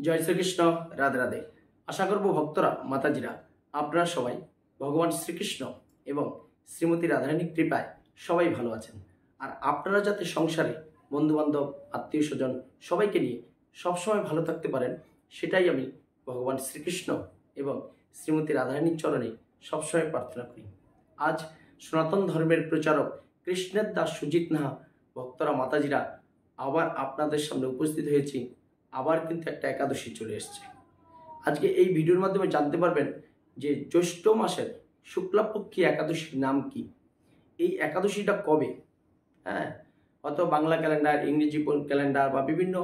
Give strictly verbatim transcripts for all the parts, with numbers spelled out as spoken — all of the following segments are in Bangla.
জয় শ্রীকৃষ্ণ। রাধে রাধে। আশা করব ভক্তরা মাতাজিরা আপনারা সবাই ভগবান শ্রীকৃষ্ণ এবং শ্রীমতী রাধারানীর কৃপায় সবাই ভালো আছেন। আর আপনারা যাতে সংসারে বন্ধুবান্ধব আত্মীয় স্বজন সবাইকে নিয়ে সবসময় ভালো থাকতে পারেন সেটাই আমি ভগবান শ্রীকৃষ্ণ এবং শ্রীমতী রাধারানীর চরণে সবসময় প্রার্থনা করি। আজ সনাতন ধর্মের প্রচারক কৃষ্ণের দাস সুজিত নাহা ভক্তরা মাতাজিরা আবার আপনাদের সামনে উপস্থিত হয়েছি। আবার কিন্তু একটা একাদশী চলে এসছে। আজকে এই ভিডিওর মাধ্যমে জানতে পারবেন যে জ্যৈষ্ঠ মাসের শুক্লাপক্ষী একাদশীর নাম কি, এই একাদশীটা কবে। হ্যাঁ, হয়তো বাংলা ক্যালেন্ডার, ইংরেজি ক্যালেন্ডার বা বিভিন্ন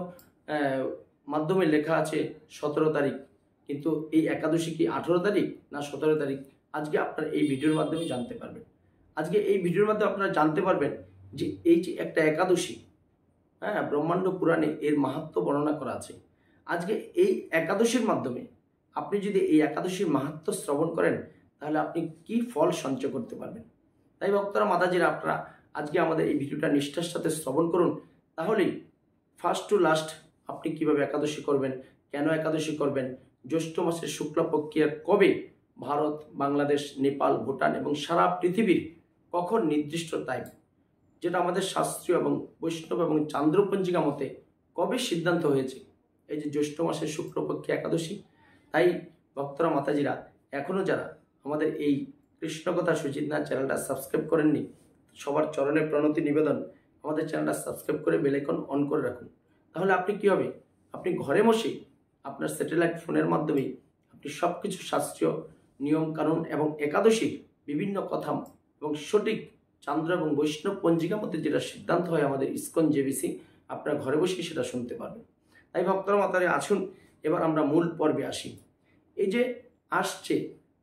মাধ্যমে লেখা আছে সতেরো তারিখ, কিন্তু এই একাদশী কি আঠেরো তারিখ না সতেরো তারিখ, আজকে আপনারা এই ভিডিওর মাধ্যমে জানতে পারবেন। আজকে এই ভিডিওর মাধ্যমে আপনারা জানতে পারবেন যে এই যে একটা একাদশী, হ্যাঁ, ব্রহ্মাণ্ড পুরাণে এর মাহাত্ম্য বর্ণনা করা আছে। আজকে এই একাদশীর মাধ্যমে আপনি যদি এই একাদশীর মাহাত্ম্য শ্রবণ করেন তাহলে আপনি কি ফল সঞ্চয় করতে পারবেন। তাই ভক্তরা মাতাজিরা আপনারা আজকে আমাদের এই ভিডিওটা নিষ্ঠার সাথে শ্রবণ করুন, তাহলেই ফার্স্ট টু লাস্ট আপনি কিভাবে একাদশী করবেন, কেন একাদশী করবেন, জ্যৈষ্ঠ মাসের শুক্লাপক্ষের কবে, ভারত, বাংলাদেশ, নেপাল, ভুটান এবং সারা পৃথিবীর কখন নির্দিষ্ট টাইম, যেটা আমাদের শাস্ত্রীয় এবং বৈষ্ণব এবং চান্দ্রপঞ্জিকা মতে কবে সিদ্ধান্ত হয়েছে এই যে জ্যৈষ্ঠ মাসের শুক্লপক্ষে একাদশী। তাই ভক্তরা মাতাজিরা এখনও যারা আমাদের এই কৃষ্ণকথা সুজিত নাহা চ্যানেলটা সাবস্ক্রাইব করেননি, সবার চরণে প্রণতি নিবেদন, আমাদের চ্যানেলটা সাবস্ক্রাইব করে বেল আইকন অন করে রাখুন। তাহলে আপনি কি হবে, আপনি ঘরে বসে আপনার স্যাটেলাইট ফোনের মাধ্যমে আপনি সব কিছু শাস্ত্রীয় নিয়ম কানুন এবং একাদশীর বিভিন্ন কথা এবং সঠিক চান্দ্র এবং বৈষ্ণব পঞ্জিকা মধ্যে যেটা সিদ্ধান্ত হয় আমাদের ইসকন জেবিসি, আপনারা ঘরে বসেই সেটা শুনতে পারবেন। তাই ভক্তরা মাতারে আসুন, এবার আমরা মূল পর্বে আসি। এই যে আসছে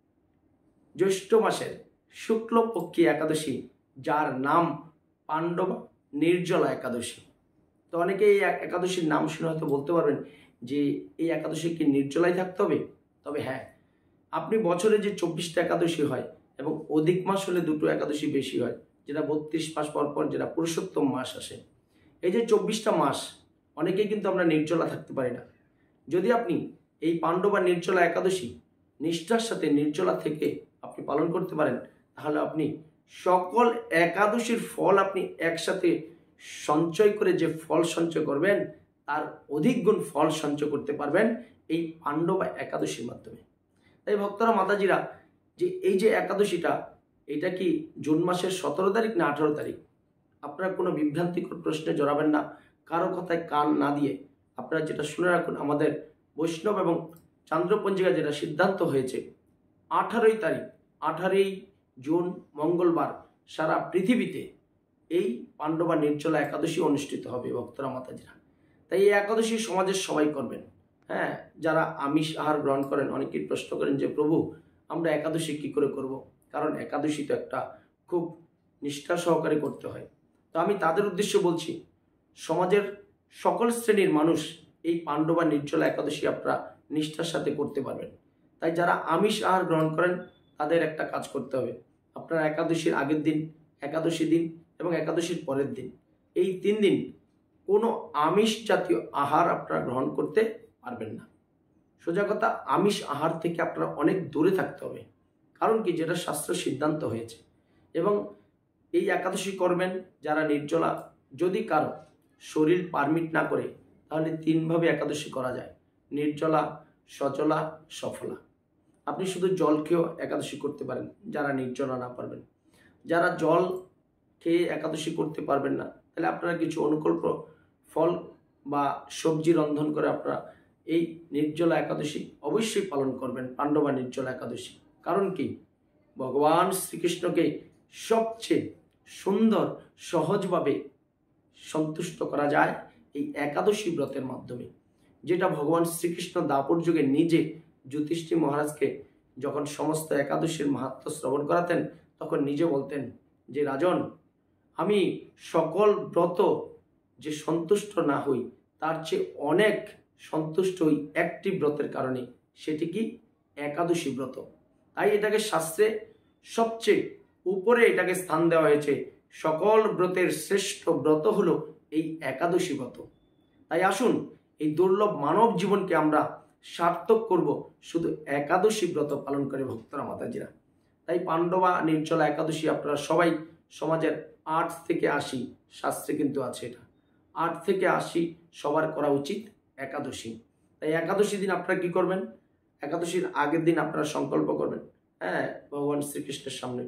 জ্যৈষ্ঠ মাসের শুক্লপক্ষী একাদশী, যার নাম পাণ্ডব নির্জলা একাদশী। তো অনেকে এই একাদশীর নাম শুনে হয়তো বলতে পারবেন যে এই একাদশী কি নির্জলায় থাকতে হবে। তবে হ্যাঁ, আপনি বছরে যে চব্বিশটা একাদশী হয় এবং অধিক মাস হলে দুটো একাদশী বেশি হয়, যেটা বত্রিশ মাস পর পর যেটা পুরুষোত্তম মাস আসে। এই যে চব্বিশটা মাস অনেকেই কিন্তু আমরা নির্জলা থাকতে পারি না। যদি আপনি এই পাণ্ডবা নির্জলা একাদশী নিষ্ঠার সাথে নির্জলা থেকে আপনি পালন করতে পারেন, তাহলে আপনি সকল একাদশীর ফল আপনি একসাথে সঞ্চয় করে যে ফল সঞ্চয় করবেন তার অধিক গুণ ফল সঞ্চয় করতে পারবেন এই পাণ্ডবা একাদশীর মাধ্যমে। তাই ভক্তরা মাতাজিরা যে এই যে একাদশীটা, এটা কি জুন মাসের সতেরো তারিখ না আঠারো তারিখ, আপনারা কোনো বিভ্রান্তিকর প্রশ্নে জড়াবেন না। কারো কথায় কান না দিয়ে আপনারা যেটা শুনে রাখুন, আমাদের বৈষ্ণব এবং চান্দ্রপঞ্জিকা যেটা সিদ্ধান্ত হয়েছে আঠারোই তারিখ, আঠারোই জুন মঙ্গলবার সারা পৃথিবীতে এই পাণ্ডবা নির্জলা একাদশী অনুষ্ঠিত হবে ভক্তরা মাতাজিরা। তাই এই একাদশী সমাজের সবাই করবেন। হ্যাঁ, যারা আমিষ আহার গ্রহণ করেন অনেকেই প্রশ্ন করেন যে প্রভু আমরা একাদশী কি করে করব, কারণ একাদশী তো একটা খুব নিষ্ঠা সহকারে করতে হয়। তো আমি তাদের উদ্দেশ্যে বলছি, সমাজের সকল শ্রেণীর মানুষ এই পাণ্ডবা নির্জলা একাদশী আপনারা নিষ্ঠার সাথে করতে পারবেন। তাই যারা আমিষ আহার গ্রহণ করেন তাদের একটা কাজ করতে হবে, আপনারা একাদশীর আগের দিন, একাদশী দিন এবং একাদশীর পরের দিন, এই তিন দিন কোনো আমিষ জাতীয় আহার আপনারা গ্রহণ করতে পারবেন না। সোজা কথা, আমিষ আহার থেকে আপনারা অনেক দূরে থাকতে হবে। কারণ কি, যেটা শাস্ত্র সিদ্ধান্ত হয়েছে। এবং এই একাদশী করবেন যারা নির্জলা। যদি কারো শরীর পারমিট না করে তাহলে তিনভাবে একাদশী করা যায়, নির্জলা, সজলা, সফলা। আপনি শুধু জল খেয়েও একাদশী করতে পারেন যারা নির্জলা না পারবেন। যারা জল খেয়ে একাদশী করতে পারবেন না, তাহলে আপনারা কিছু অনুকল্প ফল বা সবজি রন্ধন করে আপনারা এই নির্জলা একাদশী অবশ্যই পালন করবেন, পাণ্ডবা নির্জলা একাদশী। কারণ কি, ভগবান শ্রীকৃষ্ণকে সবচেয়ে সুন্দর সহজভাবে সন্তুষ্ট করা যায় এই একাদশী ব্রতের মাধ্যমে, যেটা ভগবান শ্রীকৃষ্ণ দাপর যুগে নিজে যুধিষ্ঠির মহারাজকে যখন সমস্ত একাদশীর মাহাত্ম্য শ্রবণ করাতেন তখন নিজে বলতেন যে রাজন, আমি সকল ব্রত যে সন্তুষ্ট না হই তার চেয়ে অনেক সন্তুষ্ট হই একটি ব্রতের কারণে, সেটি কি একাদশী ব্রত। তাই এটাকে শাস্ত্রে সবচেয়ে উপরে এটাকে স্থান দেওয়া হয়েছে। সকল ব্রতের শ্রেষ্ঠ ব্রত হলো এই একাদশী ব্রত। তাই আসুন এই দুর্লভ মানব জীবনকে আমরা সার্থক করব শুধু একাদশী ব্রত পালন করে ভক্তরা মাতাজিরা। তাই পাণ্ডবা নির্জলা একাদশী আপনারা সবাই সমাজের আট থেকে আশি শাস্ত্রে কিন্তু আছে, এটা আট থেকে আশি সবার করা উচিত একাদশী। তাই একাদশী দিন আপনারা কি করবেন, একাদশীর আগের দিন আপনারা সংকল্প করবেন, হ্যাঁ, ভগবান শ্রীকৃষ্ণের সামনে।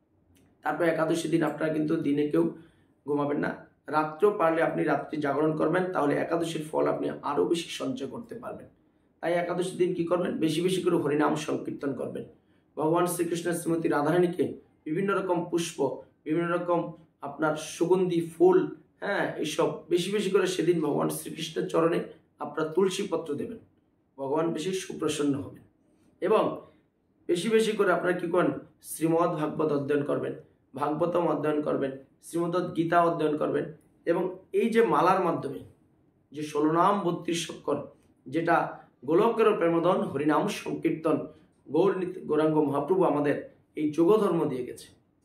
তারপর একাদশী দিন আপনারা কিন্তু দিনে কেউ ঘুমাবেন না, রাত্রেও পারলে আপনি রাত্রি জাগরণ করবেন, তাহলে একাদশীর ফল আপনি আরও বেশি সঞ্চয় করতে পারবেন। তাই একাদশী দিন কি করবেন, বেশি বেশি করে হরিনাম সংকীর্তন করবেন। ভগবান শ্রীকৃষ্ণের শ্রীমতী রাধারানীকে বিভিন্ন রকম পুষ্প, বিভিন্ন রকম আপনার সুগন্ধি ফুল, হ্যাঁ, এইসব বেশি বেশি করে সেদিন ভগবান শ্রীকৃষ্ণের চরণে আপনার তুলসী পত্র দেবেন, ভগবান বেশি সুপ্রসন্ন হবেন। এবং বেশি বেশি করে আপনারা কি করেন, শ্রীমদ্ ভাগবত অধ্যয়ন করবেন, ভাগবতম অধ্যয়ন করবেন, শ্রীমদ্ গীতা অধ্যয়ন করবেন। এবং এই যে মালার মাধ্যমে যে ষোলো নাম বত্রিশ অক্ষর, যেটা গোলকের প্রেমদন হরিনাম সংকীর্তন গৌর গৌরাঙ্গ মহাপ্রভু আমাদের এই যোগধর্ম দিয়ে গেছে,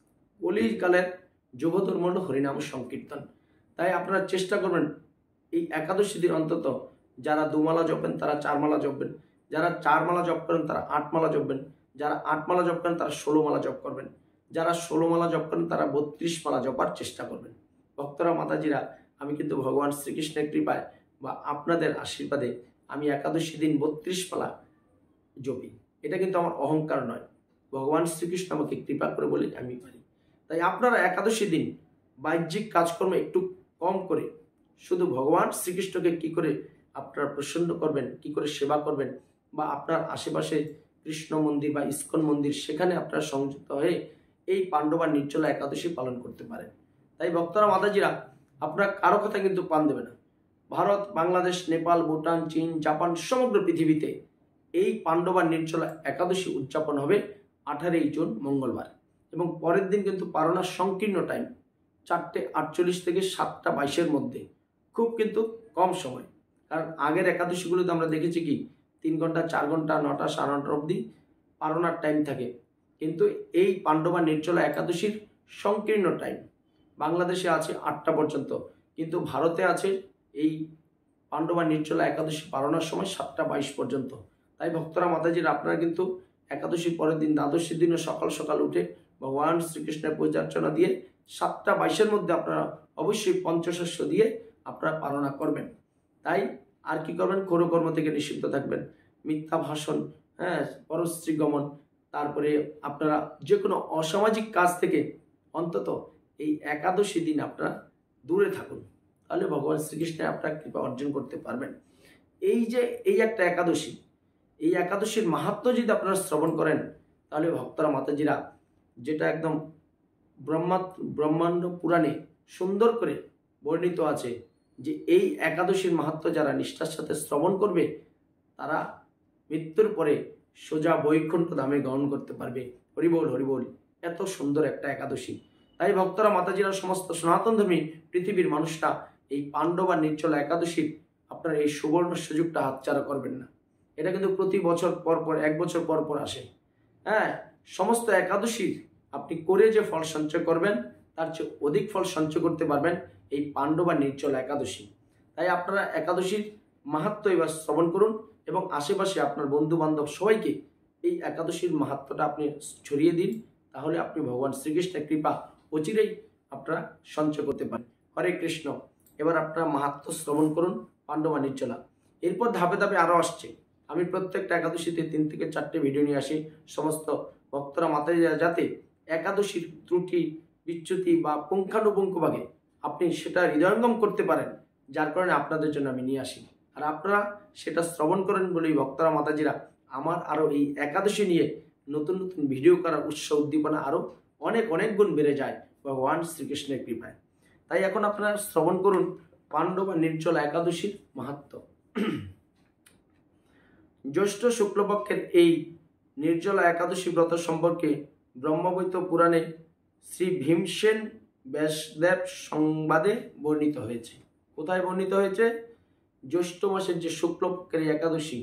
কলিকালের যোগধর্ম হল হরিনাম সংকীর্তন। তাই আপনারা চেষ্টা করবেন এই একাদশী দিন অন্তত যারা দুমালা জপেন তারা চার মালা জপবেন, যারা চার মালা জপ করেন তারা আট মালা জপবেন, যারা আট মালা জপ করেন তারা ষোলো মালা জপ করবেন, যারা ষোলো মালা জপ করেন তারা বত্রিশ মালা জপার চেষ্টা করবেন। ভক্তরা মাতাজিরা, আমি কিন্তু ভগবান শ্রীকৃষ্ণের কৃপায় বা আপনাদের আশীর্বাদে আমি একাদশী দিন বত্রিশ মালা জপি। এটা কিন্তু আমার অহংকার নয়, ভগবান শ্রীকৃষ্ণ আমাকে কৃপা করে বলে আমি পারি। তাই আপনারা একাদশী দিন বাহ্যিক কাজকর্ম একটু কম করে শুধু ভগবান শ্রীকৃষ্ণকে কি করে আপনারা প্রসন্ন করবেন, কি করে সেবা করবেন, বা আপনার আশেপাশে কৃষ্ণ মন্দির বা ইস্কন মন্দির, সেখানে আপনারা সংযুক্ত হয়ে এই পাণ্ডবা নির্জলা একাদশী পালন করতে পারেন। তাই ভক্তরা মাতাজিরা, আপনারা কারো কথা কিন্তু পান দেবে না। ভারত, বাংলাদেশ, নেপাল, ভুটান, চীন, জাপান, সমগ্র পৃথিবীতে এই পাণ্ডবা নির্জলা একাদশী উদযাপন হবে আঠারোই জুন মঙ্গলবার। এবং পরের দিন কিন্তু পারণার সংকীর্ণ টাইম চারটে আটচল্লিশ থেকে সাতটা বাইশের মধ্যে, খুব কিন্তু কম সময়। কারণ আগের একাদশীগুলোতে আমরা দেখেছি কি তিন ঘন্টা চার ঘন্টা নটা সাড়ে নটা অবধি পারণার টাইম থাকে, কিন্তু এই পাণ্ডবা নির্জলা একাদশীর সংকীর্ণ টাইম বাংলাদেশে আছে আটটা পর্যন্ত, কিন্তু ভারতে আছে এই পাণ্ডবা নির্জলা একাদশী পালনার সময় সাতটা বাইশ পর্যন্ত। তাই ভক্তরা মাতাজির, আপনারা কিন্তু একাদশীর পরের দিন দ্বাদশীর দিনে সকাল সকাল উঠে ভগবান শ্রীকৃষ্ণের পূজা অর্চনা দিয়ে সাতটা বাইশের মধ্যে আপনারা অবশ্যই পঞ্চশস্য দিয়ে আপনারা পালনা করবেন। তাই আর কি করবেন, করকর্ম থেকে নিষিদ্ধ থাকবেন, মিথ্যা ভাষণ, হ্যাঁ, পরস্ত্রী গমন, তারপরে আপনারা যে কোনো অসামাজিক কাজ থেকে অন্তত এই একাদশী দিন আপনারা দূরে থাকুন, তাহলে ভগবান শ্রীকৃষ্ণের আপনারা কৃপা অর্জন করতে পারবেন। এই যে এই একটা একাদশী, এই একাদশীর মাহাত্ম্য যদি আপনারা শ্রবণ করেন, তাহলে ভক্তরা মাতাজিরা, যেটা একদম ব্রহ্মা ব্রহ্মাণ্ড পুরাণে সুন্দর করে বর্ণিত আছে যে এই একাদশীর মাহাত্ম্য যারা নিষ্ঠার সাথে শ্রবণ করবে তারা মৃত্যুর পরে সোজা বৈকুণ্ঠ ধামে গ্রহণ করতে পারবে। হরিবোল হরিবোল, এত সুন্দর একটা একাদশী। তাই ভক্তরা মাতাজিরা, সমস্ত সনাতনধর্মী পৃথিবীর মানুষরা এই পাণ্ডবা নির্জলা একাদশীর আপনারা এই সুবর্ণ সুযোগটা হাতছাড়া করবেন না। এটা কিন্তু প্রতি বছর পর পর, এক বছর পর পর আসে। হ্যাঁ, সমস্ত একাদশীর আপনি করে যে ফল সঞ্চয় করবেন তার চেয়ে অধিক ফল সঞ্চয় করতে পারবেন এই পাণ্ডবা নির্জলা একাদশী। তাই আপনারা একাদশীর মাহাত্ম্য এবার শ্রবণ করুন এবং আশেপাশে আপনার বন্ধু বান্ধব সবাইকে এই একাদশীর মাহাত্ম্যটা আপনি ছড়িয়ে দিন, তাহলে আপনি ভগবান শ্রীকৃষ্ণের কৃপা অচিরেই আপনারা সঞ্চয় করতে পারেন। হরে কৃষ্ণ। এবার আপনারা মাহাত্ম্য শ্রবণ করুন পাণ্ডবা নির্জলা। এরপর ধাপে ধাপে আরও আসছে। আমি প্রত্যেকটা একাদশীতে তিন থেকে চারটে ভিডিও নিয়ে আসি, সমস্ত ভক্তরা মাতাজিরা যাতে একাদশীর ত্রুটি বিচ্যুতি বা পুঙ্খানুপুঙ্খভাবে আপনি সেটা হৃদয়ঙ্গম করতে পারেন, যার কারণে আপনাদের জন্য আমি নিয়ে আসি। আর আপনারা সেটা শ্রবণ করেন বলেই ভক্তরা মাতাজিরা আমার আরও এই একাদশী নিয়ে নতুন নতুন ভিডিও করার উৎসাহ উদ্দীপনা আরও অনেক অনেক গুণ বেড়ে যায় ভগবান শ্রীকৃষ্ণের কৃপায়। তাই এখন আপনারা শ্রবণ করুন পাণ্ডবা নির্জলা একাদশীর মাহাত্ম্য। জ্যৈষ্ঠ শুক্লপক্ষের এই নির্জলা একাদশী ব্রত সম্পর্কে ব্রহ্মবৈত পুরাণে শ্রী ভীমসেন ব্যাসদেব সংবাদে বর্ণিত হয়েছে। কোথায় বর্ণিত হয়েছে? জ্যৈষ্ঠ মাসের যে শুক্লপক্ষের একাদশী,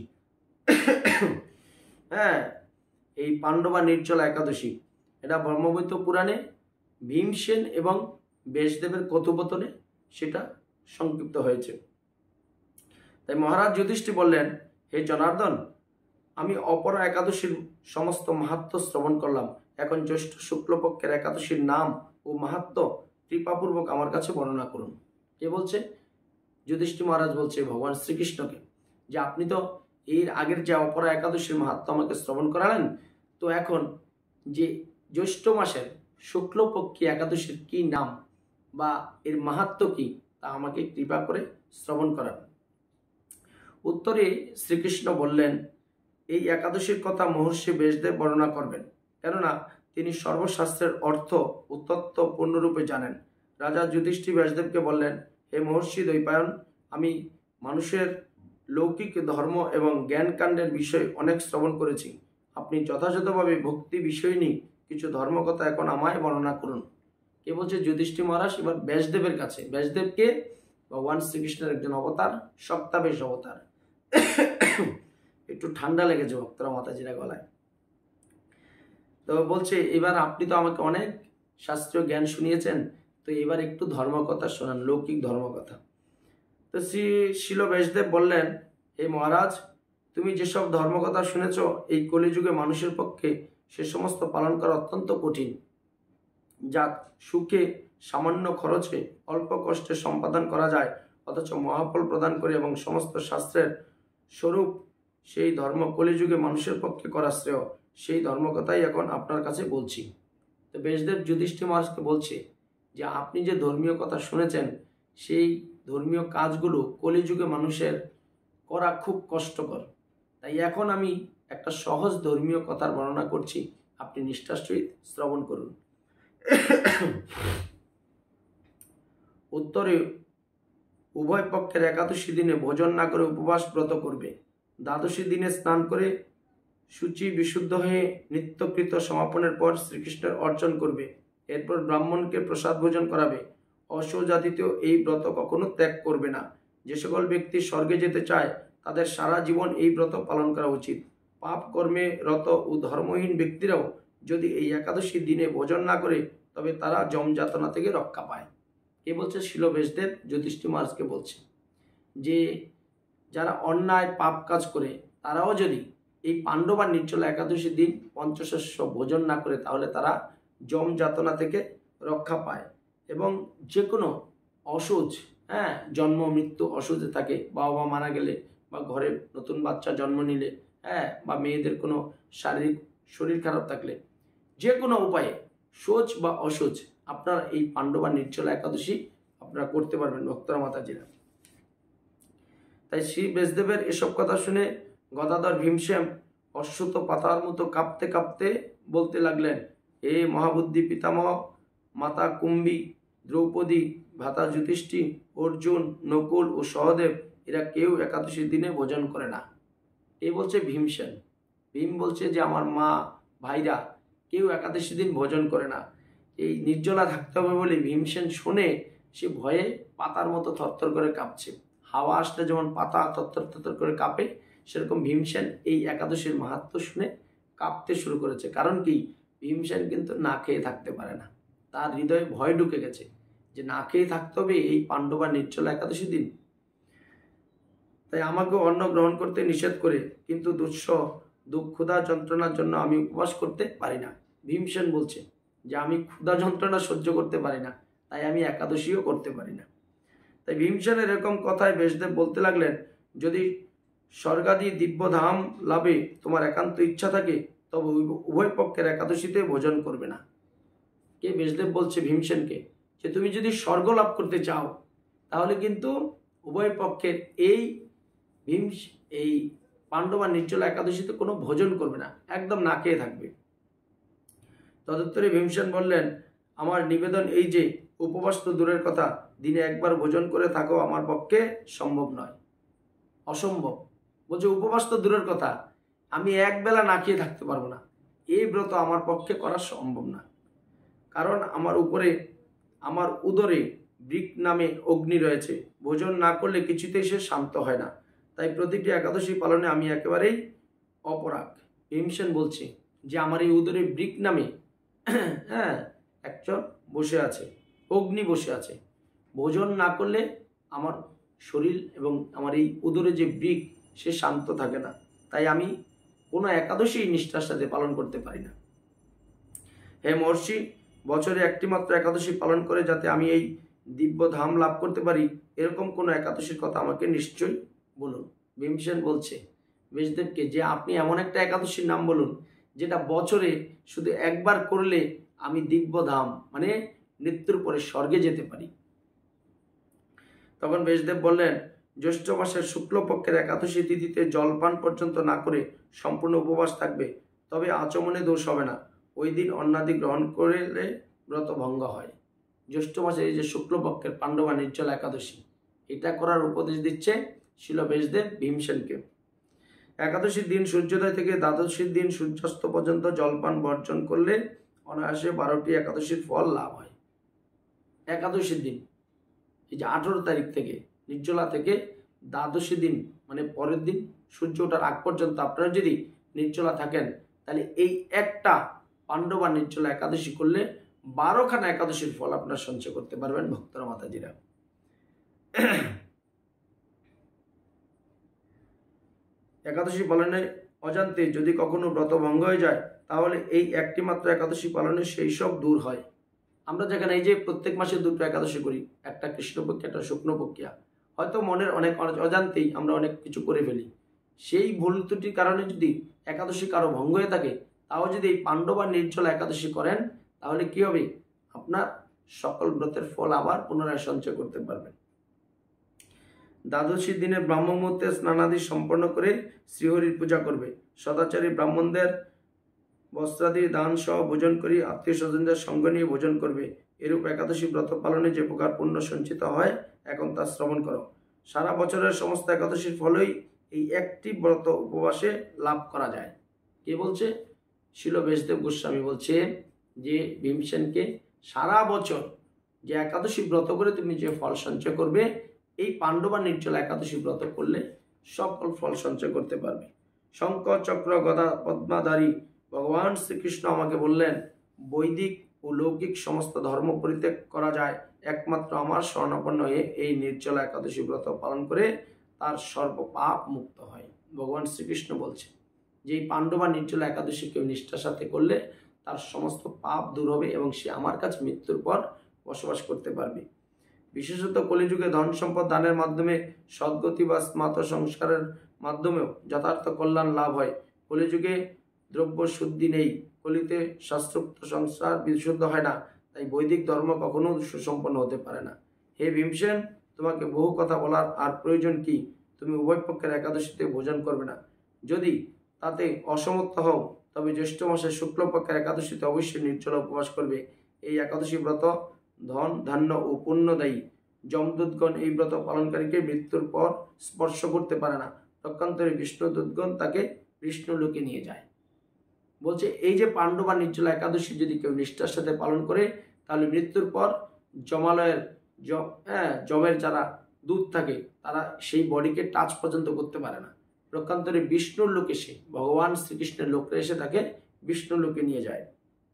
হ্যাঁ, এই পাণ্ডবা নির্জলা একাদশী, এটা ব্রহ্মবৈত পুরাণে ভীমসেন এবং ব্যাসদেবের কথোপকথনে সেটা সংক্ষিপ্ত হয়েছে। তাই মহারাজ যুধিষ্ঠির বললেন, হে জনার্দন, আমি অপরা একাদশীর সমস্ত মাহাত্ম্য শ্রবণ করলাম। এখন জ্যৈষ্ঠ শুক্লপক্ষের একাদশীর নাম ও মাহাত্ম্য কৃপাপূর্বক আমার কাছে বর্ণনা করুন। কে বলছে? যুধিষ্ঠির মহারাজ বলছে ভগবান শ্রীকৃষ্ণকে, যে আপনি তো এর আগের যে অপরা একাদশীর মাহাত্ম্য আমাকে শ্রবণ করালেন, তো এখন যে জ্যৈষ্ঠ মাসের শুক্লপক্ষী একাদশীর কি নাম বা এর মাহাত্ম্য কি তা আমাকে কৃপা করে শ্রবণ করান। উত্তরে শ্রীকৃষ্ণ বললেন, এই একাদশীর কথা মহর্ষি ব্যাসদেব বর্ণনা করবেন, কেননা তিনি সর্বশাস্ত্রের অর্থ ও তত্ত্ব পূর্ণরূপে জানেন। রাজা যুধিষ্ঠির ব্যাসদেবকে বললেন, হে মহর্ষি দ্বৈপায়ন, আমি মানুষের লৌকিক ধর্ম এবং জ্ঞানকাণ্ডের বিষয় অনেক শ্রবণ করেছি। আপনি যথাযথভাবে ভক্তি বিষয় নিয়ে কিছু ধর্মকথা এখন আমায় বর্ণনা করুন। কে বলছে? যুধিষ্ঠির মহারাজ এবার ব্যাসদেবের কাছে। ব্যাসদেবকে ভগবান শ্রীকৃষ্ণের একজন অবতার, সপ্তাবেশ অবতার। একটু ঠান্ডা লেগেছে ভক্তরা মাতাজিরা গলায়। তো বলছে, এবার আপনি তো আমাকে অনেক শাস্ত্রীয় জ্ঞান শুনিয়েছেন, তো এবার একটু ধর্মকথা শোনান, লৌকিক ধর্মকথা। তো শ্রী শিল ব্যাসদেব বললেন, হে মহারাজ, তুমি যেসব ধর্মকথা শুনেছ, এই কলিযুগে মানুষের পক্ষে সে সমস্ত পালন করা অত্যন্ত কঠিন, যা সুখে সামান্য খরচে অল্প কষ্টে সম্পাদন করা যায়, অথচ মহাফল প্রদান করে এবং সমস্ত শাস্ত্রের স্বরূপ সেই ধর্ম কলিযুগে মানুষের পক্ষে করা শ্রেয়। সেই ধর্মকথাই এখন আপনার কাছে বলছি। তো ব্যাসদেব যুধিষ্ঠির মহারাজকে বলছে যে আপনি যে ধর্মীয় কথা শুনেছেন, সেই ধর্মীয় কাজগুলো কলিযুগে মানুষের করা খুব কষ্টকর। তাই এখন আমি একটা সহজ ধর্মীয় কথার বর্ণনা করছি, আপনি নিষ্ঠার সহিত শ্রবণ করুন। উত্তরে, উভয় পক্ষের একাদশী দিনে ভোজন না করে উপবাস ব্রত করবে। দ্বাদশী দিনে স্নান করে শুচি বিশুদ্ধ হয়ে নিত্যকৃত সমাপনের পর শ্রীকৃষ্ণের অর্চন করবে। এরপর ব্রাহ্মণকে প্রসাদ ভোজন করাবে। অসজাতিতেও এই ব্রত কখনো ত্যাগ করবে না। যে সকল ব্যক্তি স্বর্গে যেতে চায়, তাদের সারা জীবন এই ব্রত পালন করা উচিত। পাপ কর্মে রত ও ধর্মহীন ব্যক্তিরাও যদি এই একাদশী দিনে ভোজন না করে, তবে তারা যমযাতনা থেকে রক্ষা পায়। এ বলছে শিল ব্যাসদেব যুধিষ্ঠির মহারাজকে বলছে যে যারা অন্যায় পাপ কাজ করে, তারাও যদি এই পাণ্ডব আর নির্জলা একাদশী দিন পঞ্চশস্য ভোজন না করে, তাহলে তারা যম যাতনা থেকে রক্ষা পায়। এবং যে কোনো অসুখ, হ্যাঁ, জন্ম মৃত্যু অসুখে থাকে, বাবা মা মারা গেলে বা ঘরে নতুন বাচ্চা জন্ম নিলে, হ্যাঁ, বা মেয়েদের কোনো শারীরিক শরীর খারাপ থাকলে, যে কোনো উপায়ে সোচ বা অসুচ আপনারা এই পাণ্ডব আর নির্জলা একাদশী আপনারা করতে পারবেন ভক্তরা মাতাজিরা। তাই শ্রী ব্যাসদেবের এসব কথা শুনে গদাধর ভীমসেন অশ্বত্থ পাতার মতো কাঁপতে কাঁপতে বলতে লাগলেন, হে মহাবুদ্ধি পিতামহ, মাতা কুম্ভী, দ্রৌপদী, ভ্রাতা যুধিষ্ঠির, অর্জুন, নকুল ও সহদেব, এরা কেউ একাদশীর দিনে ভোজন করে না। এই বলছে ভীমসেন। ভীম বলছে যে আমার মা ভাইরা কেউ একাদশী দিন ভোজন করে না। এই নির্জলা থাকতে হবে বলে ভীমসেন শুনে সে ভয়ে পাতার মতো থরথর করে কাঁপছে। হাওয়া আসলে যেমন পাতা থরথর থরথর করে কাঁপে, সেরকম ভীমসেন এই একাদশীর মাহাত্ম্য শুনে কাঁপতে শুরু করেছে। কারণ কি, ভীমসেন কিন্তু না খেয়ে থাকতে পারে না। তার হৃদয়ে ভয় ঢুকে গেছে যে না খেয়ে থাকতে হবে এই পাণ্ডব আর নির্জলা একাদশী দিন। তাই আমাকে অন্ন গ্রহণ করতে নিষেধ করে, কিন্তু দুঃস দুঃখ ক্ষুধা যন্ত্রণার জন্য আমি উপবাস করতে পারি না। ভীমসেন বলছে যে আমি ক্ষুধা যন্ত্রণা সহ্য করতে পারি না, তাই আমি একাদশীও করতে পারি না। তাই ভীমসেনের এরকম কথায় ব্যাসদেব বলতে লাগলেন, যদি স্বর্গাদি দিব্যধাম লাভে তোমার একান্ত ইচ্ছা থাকে, তবে উভয় পক্ষের একাদশীতে ভোজন করবে না। কে? ব্যাসদেব বলছে ভীমসেনকে যে তুমি যদি স্বর্গ লাভ করতে চাও, তাহলে কিন্তু উভয় পক্ষের এই ভীম এই পাণ্ডব আর নির্জলা একাদশীতে কোনো ভোজন করবে না, একদম না খেয়ে থাকবে। তদুত্তরে ভীমসেন বললেন, আমার নিবেদন এই যে উপবাস তো দূরের কথা, দিনে একবার ভোজন করে থাকো আমার পক্ষে সম্ভব নয়, অসম্ভব। বলছে উপবাস তো দূরের কথা, আমি এক বেলা না খেয়ে থাকতে পারবো না, এই ব্রত আমার পক্ষে করা সম্ভব না। কারণ আমার উপরে, আমার উদরে বৃক নামে অগ্নি রয়েছে, ভোজন না করলে কিছুতেই সে শান্ত হয় না। তাই প্রতিটি একাদশী পালনে আমি একেবারেই অপরাগ। ভীমসেন বলছে যে আমার এই উদরে বৃক নামে হ্যাঁ একজন বসে আছে, অগ্নি বসে আছে, ভোজন না করলে আমার শরীর এবং আমার এই উদরে যে বৃক সে শান্ত থাকে না, তাই আমি কোনো একাদশী নিষ্ঠার সাথে পালন করতে পারি না। হে মহর্ষি, বছরে একটি মাত্র একাদশী পালন করে যাতে আমি এই দিব্য ধাম লাভ করতে পারি, এরকম কোনো একাদশীর কথা আমাকে নিশ্চয়ই বলুন। ভীমসেন বলছে ব্যাসদেবকে যে আপনি এমন একটা একাদশীর নাম বলুন যেটা বছরে শুধু একবার করলে আমি দিব্য ধাম মানে মৃত্যুর পরে স্বর্গে যেতে পারি। তখন ব্যাসদেব বললেন, জ্যৈষ্ঠ মাসের শুক্লপক্ষের একাদশী তিথিতে জলপান পর্যন্ত না করে সম্পূর্ণ উপবাস থাকবে, তবে আচমনে দোষ হবে না। ওই দিন অন্নাদি গ্রহণ করলে ব্রত ভঙ্গ হয়। জ্যৈষ্ঠ মাসের এই যে শুক্লপক্ষের পাণ্ডবা নির্জলা একাদশী, এটা করার উপদেশ দিচ্ছে শিল ব্যাসদেব ভীমসেনকে। একাদশীর দিন সূর্যোদয় থেকে দ্বাদশীর দিন সূর্যাস্ত পর্যন্ত জলপান বর্জন করলে অনায়াসে বারোটি একাদশীর ফল লাভ হয়। একাদশীর দিন এই যে আঠেরো তারিখ থেকে নির্জলা থেকে দ্বাদশী দিন মানে পরের দিন সূর্য ওঠার আগ পর্যন্ত আপনারা যদি নির্জলা থাকেন, তাহলে এই একটা পাণ্ডবা নির্জলা একাদশী করলে বারোখানা একাদশীর ফল আপনারা সঞ্চয় করতে পারবেন ভক্তরা মাতাজিরা। একাদশী পালনে অজান্তে যদি কখনো ব্রত ভঙ্গ হয়ে যায়, তাহলে এই একটি মাত্র একাদশী পালনে সেই সব দূর হয়। আমরা যেখানে এই যে প্রত্যেক মাসে দুটো একাদশী করি, একটা কৃষ্ণপক্ষে একটা শুক্লপক্ষিয়া, হয়তো মনের অনেক অজান্তেই আমরা অনেক কিছু করে ফেলি। সেই ভুল ত্রুটির কারণে যদি একাদশী কারো ভঙ্গ হয়ে থাকে, তাও যদি এই পাণ্ডবা নির্জলা একাদশী করেন, তাহলে কি হবে, আপনার সকল ব্রতের ফল আবার পুনরায় সঞ্চয় করতে পারবেন। দ্বাদশী দিনে ব্রাহ্ম মুহূর্তে স্নানাদি সম্পন্ন করে শ্রীহরির পূজা করবে। সদাচারী ব্রাহ্মণদের বস্ত্রাদি দান সহ ভোজন করি আত্মীয় স্বজনদের সঙ্গ নিয়ে ভোজন করবে। এরূপ একাদশী ব্রত পালনে যে প্রকার পুণ্য সঞ্চিত হয়, এখন তা শ্রবণ করো। সারা বছরের সমস্ত একাদশীর ফলই এই একটি ব্রত উপবাসে লাভ করা যায়। কে বলছে? শিল ব্যাসদেব গোস্বামী বলছে যে ভীমসেনকে সারা বছর যে একাদশী ব্রত করে তুমি যে ফল সঞ্চয় করবে, এই পাণ্ডবা নির্জলা একাদশী ব্রত করলে সকল ফল সঞ্চয় করতে পারবে। শঙ্খ চক্র গদা পদ্মাধারী ভগবান শ্রীকৃষ্ণ আমাকে বললেন, বৈদিক ও লৌকিক সমস্ত ধর্ম পরিত্যাগ করা যায় একমাত্র আমার শরণাপন্ন হয়ে এই নির্জলা একাদশী ব্রত পালন করে তার সর্ব পাপ মুক্ত হয়। ভগবান শ্রীকৃষ্ণ বলছে যে এই পাণ্ডবা নির্জলা একাদশী কেউ নিষ্ঠার সাথে করলে তার সমস্ত পাপ দূর হবে এবং সে আমার কাছে মৃত্যুর পর বসবাস করতে পারবে। বিশেষত কলিযুগে ধন সম্পদ দানের মাধ্যমে সদ্গতি বা স্মাত সংস্কারের মাধ্যমেও যথার্থ কল্যাণ লাভ হয়। কলিযুগে দ্রব্য শুদ্ধি নেই, কলিতে শাস্ত্রোক্ত সংস্কার বিশুদ্ধ হয় না, তাই বৈদিক ধর্ম কখনো সুসম্পন্ন হতে পারে না। হে ভীমসেন, তোমাকে বহু কথা বলার আর প্রয়োজন কি? তুমি উভয় পক্ষের একাদশীতে ভোজন করবে না। যদি তাতে অসমর্থ হও, তবে জ্যৈষ্ঠ মাসের শুক্লপক্ষের একাদশীতে অবশ্যই নির্জলা উপবাস করবে। এই একাদশী ব্রত ধন ধান্য ও পুণ্যদায়ী। যমদূতগণ এই ব্রত পালনকারীকে মৃত্যুর পর স্পর্শ করতে পারে না, পক্ষান্তরে বিষ্ণুদূতগণ তাকে বিষ্ণু লোকে নিয়ে যায়। বলছে এই যে পাণ্ডবা নির্জলা একাদশী যদি কেউ নিষ্ঠার সাথে পালন করে, তাহলে মৃত্যুর পর জমালয়ের হ্যাঁ জমের যারা দূত থাকে তারা সেই বডিকে টাচ পর্যন্ত করতে পারে না, পক্ষান্তরে বিষ্ণুর লোকে সে ভগবান শ্রীকৃষ্ণের লোকরা এসে তাকে বিষ্ণু লোকে নিয়ে যায়।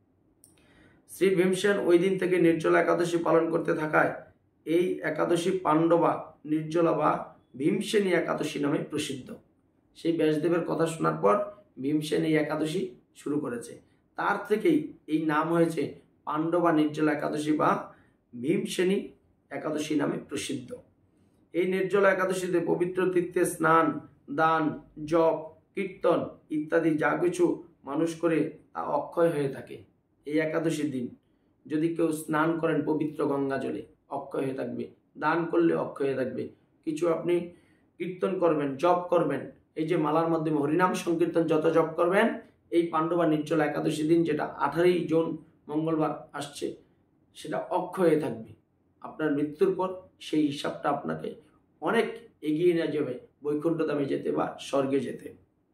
শ্রী ভীমসেন ওই দিন থেকে নির্জলা একাদশী পালন করতে থাকায় এই একাদশী পাণ্ডবা নির্জলা বা ভীমসেনী একাদশী নামে প্রসিদ্ধ। সেই ব্যাসদেবের কথা শোনার পর ভীমসেন এই একাদশী শুরু করেছে, তার থেকেই এই নাম হয়েছে পাণ্ডবা নির্জলা একাদশী বা ভীমসেনী একাদশী নামে প্রসিদ্ধ। এই নির্জলা একাদশীতে পবিত্র তীর্থে স্নান, দান, জপ, কীর্তন ইত্যাদি যা কিছু মানুষ করে তা অক্ষয় হয়ে থাকে। এই একাদশীর দিন যদি কেউ স্নান করেন পবিত্র গঙ্গা জলে, অক্ষয় হয়ে থাকবে। দান করলে অক্ষয় হয়ে থাকবে। কিছু আপনি কীর্তন করবেন, জপ করবেন, এই যে মালার মাধ্যমে হরিনাম সংকীর্তন যত জপ করবেন, এই পাণ্ডবা নির্জলা একাদশী দিন যেটা আঠারোই জুন মঙ্গলবার আসছে, সেটা অক্ষয় হয়ে থাকবে। আপনার মৃত্যুর পর সেই হিসাবটা আপনাকে অনেক এগিয়ে নিয়ে যাবে বৈকুণ্ঠ ধামে যেতে বা স্বর্গে যেতে।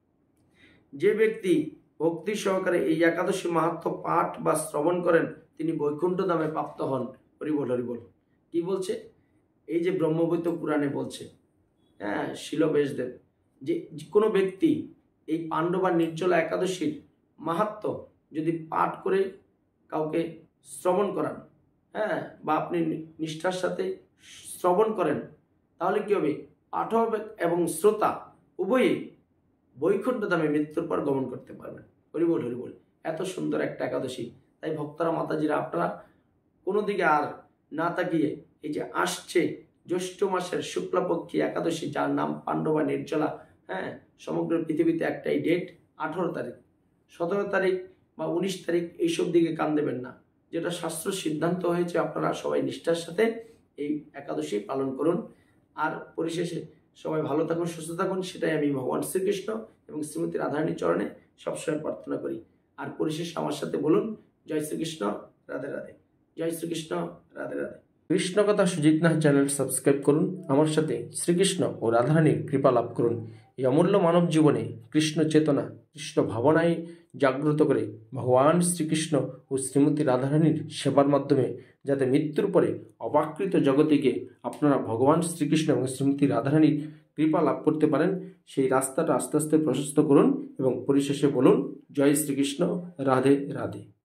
যে ব্যক্তি ভক্তি সহকারে এই একাদশী মাহাত্ম্য পাঠ বা শ্রবণ করেন, তিনি বৈকুণ্ঠ ধামে প্রাপ্ত হন। হরিবল হরিবল। কি বলছে? এই যে ব্রহ্মবৈত পুরাণে বলছে, হ্যাঁ শিল ব্যাসদেব, যে কোনো ব্যক্তি এই পাণ্ডবা নির্জলা একাদশীর মাহাত্ম্য যদি পাঠ করে কাউকে শ্রবণ করান, হ্যাঁ বা আপনি নিষ্ঠার সাথে শ্রবণ করেন, তাহলে কি হবে? পাঠক এবং শ্রোতা উভয়ই বৈকুণ্ঠ ধামে মৃত্যুর পর গমন করতে পারবেন। হরিবোল হরিবোল। এত সুন্দর একটা একাদশী। তাই ভক্তরা মাতাজিরা আপনারা কোনো দিকে আর না তাকিয়ে এই যে আসছে জ্যৈষ্ঠ মাসের শুক্লাপক্ষী একাদশী, যার নাম পাণ্ডবা নির্জলা, হ্যাঁ, সমগ্র পৃথিবীতে একটাই ডেট, আঠারো তারিখ, সতেরো তারিখ বা উনিশ তারিখ এইসব দিকে কান দেবেন না। যেটা শাস্ত্র সিদ্ধান্ত হয়েছে, আপনারা সবাই নিষ্ঠার সাথে এই একাদশী পালন করুন। আর পরিশেষে সবাই ভালো থাকুন, সুস্থ থাকুন, সেটাই আমি ভগবান শ্রীকৃষ্ণ এবং শ্রীমতী রাধারানীর চরণে সবসময় প্রার্থনা করি। আর পরিশেষে আমার সাথে বলুন, জয় শ্রীকৃষ্ণ, রাধে রাধে। জয় শ্রীকৃষ্ণ, রাধে রাধে। কৃষ্ণ কথা সুজিত নাথ চ্যানেল সাবস্ক্রাইব করুন, আমার সাথে শ্রীকৃষ্ণ ও রাধারানীর কৃপা লাভ করুন। এই অমূল্য মানব জীবনে কৃষ্ণ চেতনা, কৃষ্ণ ভাবনায় জাগ্রত করে ভগবান শ্রীকৃষ্ণ ও শ্রীমতী রাধারানীর সেবার মাধ্যমে যাতে মৃত্যুর পরে অবাকৃত জগতে গিয়ে আপনারা ভগবান শ্রীকৃষ্ণ এবং শ্রীমতী রাধারানীর কৃপা লাভ করতে পারেন, সেই রাস্তাটা আস্তে আস্তে প্রশস্ত করুন এবং পরিশেষে বলুন, জয় শ্রীকৃষ্ণ, রাধে রাধে।